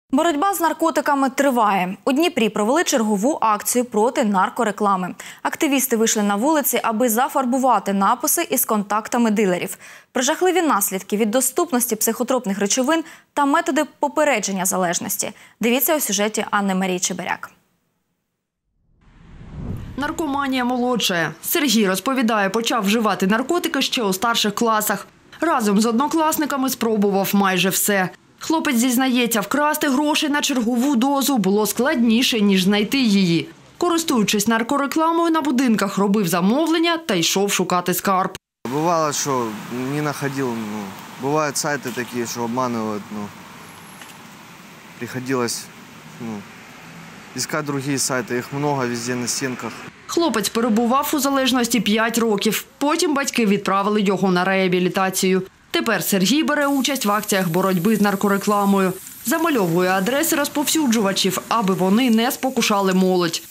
Боротьба з наркотиками триває. У Дніпрі провели чергову акцію проти наркореклами. Активісти вийшли на вулиці, аби зафарбувати написи із контактами дилерів. Про жахливі наслідки від доступності психотропних речовин та методи попередження залежності. Дивіться у сюжеті Анни Марії Чебиряк. Наркоманія молодшає. Сергій розповідає, почав вживати наркотики ще у старших класах. Разом з однокласниками спробував майже все. Хлопець зізнається, вкрасти гроші на чергову дозу було складніше, ніж знайти її. Користуючись наркорекламою на будинках, робив замовлення та йшов шукати скарб. Бувало, що не знаходив. Бувають сайти такі, що обманюють. Приходилось искать інші сайти, їх багато везде на стінках. Хлопець перебував у залежності 5 років. Потім батьки відправили його на реабілітацію. Тепер Сергій бере участь в акціях боротьби з наркорекламою. Замальовує адреси розповсюджувачів, аби вони не спокушали молодь.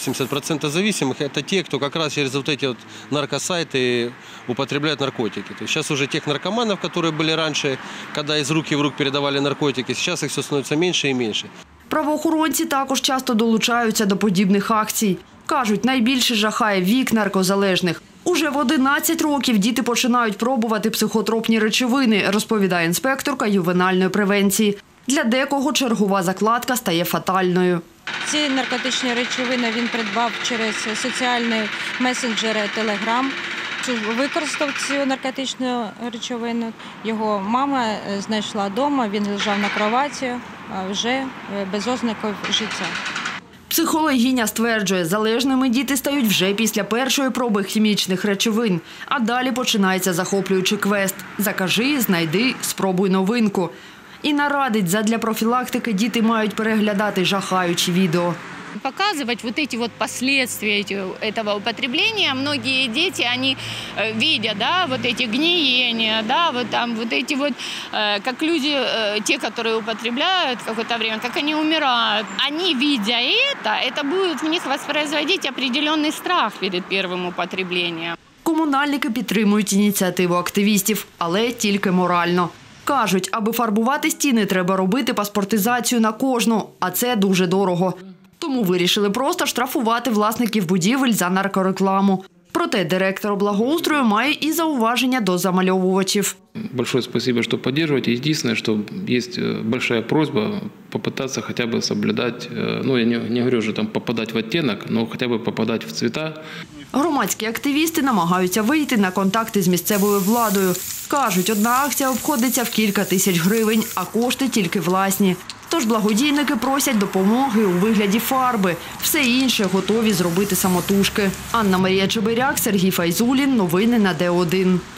80% зависимых – это те, кто как раз через вот эти вот наркосайты употребляют наркотики. То есть сейчас уже тех наркоманов, которые были раньше, когда из руки в руки передавали наркотики, сейчас их все становится меньше и меньше. Правоохоронці також часто долучаються до подібних акцій. Кажуть, найбільше жахає вік наркозалежних. Уже в 11 років діти починають пробувати психотропні речовини, розповідає інспекторка ювенальної превенції. Для декого чергова закладка стає фатальною. Ці наркотичні речовини він придбав через соціальний месенджер Telegram. Використав цю наркотичну речовину. Його мама знайшла вдома, він лежав на кроваті, вже без ознаків життя. Психологиня стверджує, залежними діти стають вже після першої проби хімічних речовин. А далі починається захоплюючий квест – закажи, знайди, спробуй новинку. І нарадить, задля профілактики діти мають переглядати жахаючі відео. Показывать вот эти вот последствия этого употребления. Многие дети, они видят, да, вот эти гниения, да, вот там вот эти вот, как люди, те, которые употребляют какое-то время, как они умирают. Они, видя это будет в них воспроизводить определенный страх перед первым употреблением. Комунальники підтримують ініціативу активістів, але тільки морально. Кажуть, аби фарбувати стіни, треба робити паспортизацію на кожну, а це дуже дорого. Тому вирішили просто штрафувати власників будівель за наркорекламу. Проте директор благоустрою має і зауваження до замальовувачів. Большое спасибо, что поддерживаете. Единственное, что есть большая просьба попытаться хотя бы соблюдать, ну я не говорю, что там попадать в оттенок, но хотя бы попадать в цвета. Громадські активісти намагаються вийти на контакти з місцевою владою. Кажуть, одна акція обходиться в кілька тисяч гривень, а кошти тільки власні. Тож благодійники просять допомоги у вигляді фарби. Все інше готові зробити самотужки. Анна Марія Чебиряк, Сергій Файзулін. Новини на Д1.